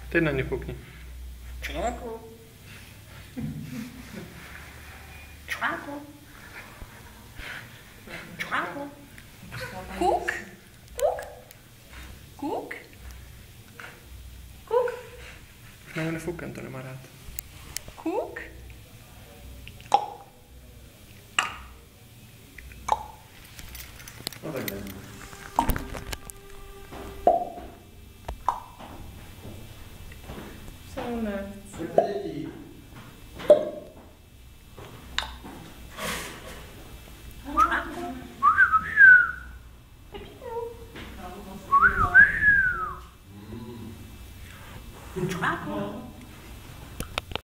Teď na ně foukni. Článku. Článku. Článku. Kuk. Kuk. Kuk. Kuk. Už na něj nefoukám, to nemá rád. Kuk. No tak nevím.